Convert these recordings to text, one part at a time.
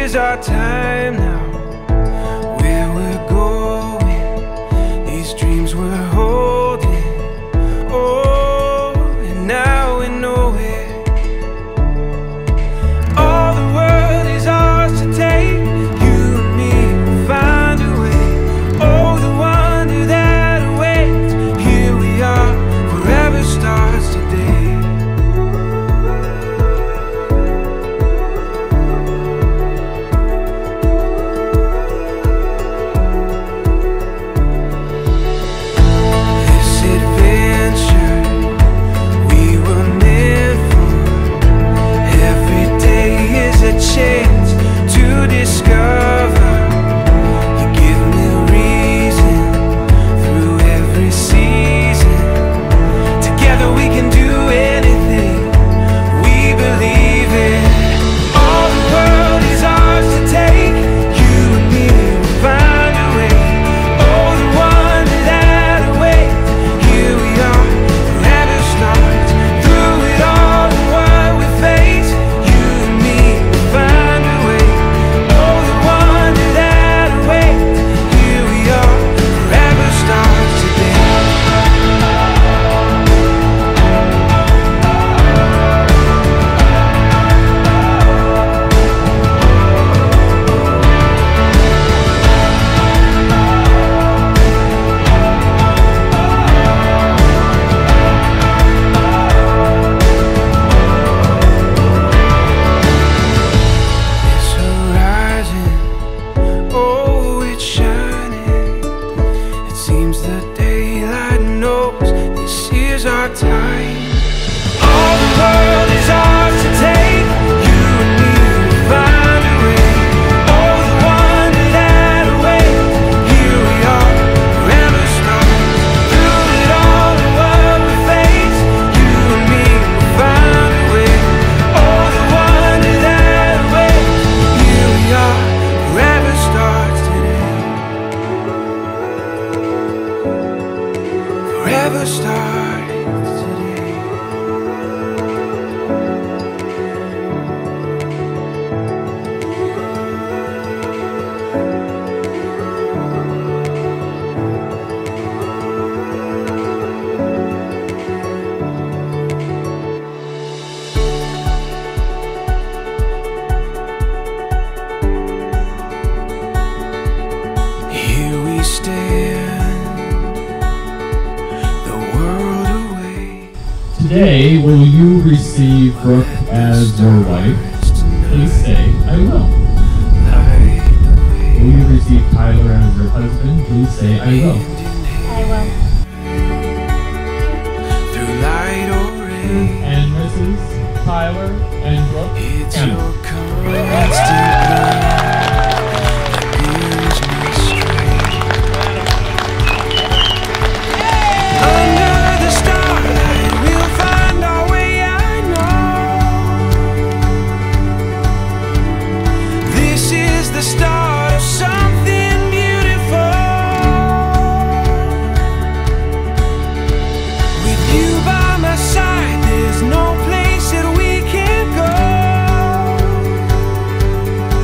is our time now. Where we're going, these dreams we're holding. Oh, and now we know it. All the world is ours to take. You and me will find a way. Oh, the wonder that awaits. Here we are, forever starts today. Chance to discover. You give me reason through every season. Together we can do anything we believe in. All the world is ours to take. You and me will find a way. Oh, the wonder that awaits. Here we are, forever starts. Through it all and what we face, you and me find a way. Oh, the wonder that awaits. Here we are, forever starts today. This horizon, oh, it's shining. It seems the daylight knows this is our time. All the world is ours to take. You and me will find a way. Oh, the wonder that awaits. Here we are, forever starts. Through it all and what we face, you and me will find a way. Oh, the wonder that awaits. Here we are, forever starts today. Forever starts today. Here we stand, the world away. Today, will you receive Brooke as your wife? Please say, I will. Will you receive Tyler as your husband? Please say, I will. I will. Through light or rain, And Mrs. Tyler and Brooke it's Cannon. your constant love that gives me strength. Under the starlight, we'll find our way, I know. This is the start of something beautiful. With you by my side, there's no place that we can't go.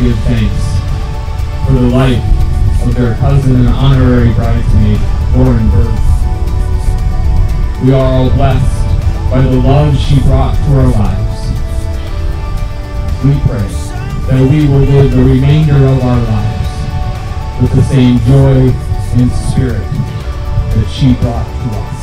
give thanks for the life of their cousin and honorary bridesmaid, Lauren Bird. We are all blessed by the love she brought to our lives. We pray that we will live the remainder of our lives with the same joy and spirit that she brought to us.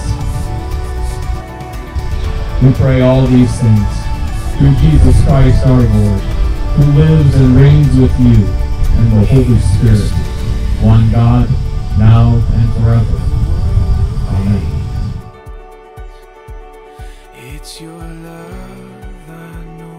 We pray all these things through Jesus Christ our Lord, who lives and reigns with you and the Holy Spirit, one God, now and forever. Amen. It's your love I know.